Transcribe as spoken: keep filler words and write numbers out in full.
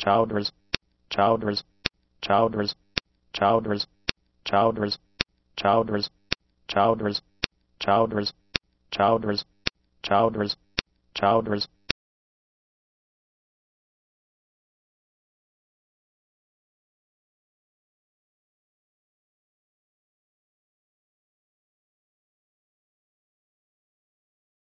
chowders, chowders, chowders, chowders, chowders, chowders, chowders, chowders, chowders, chowders, chowders.